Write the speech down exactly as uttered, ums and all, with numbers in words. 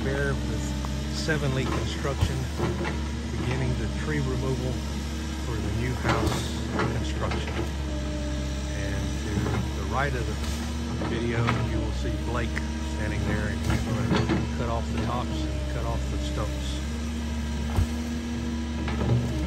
Bear with Seven Leaf Construction, beginning the tree removal for the new house construction. And to the right of the video, you will see Blake standing there, and he's going to cut off the tops and cut off the stumps.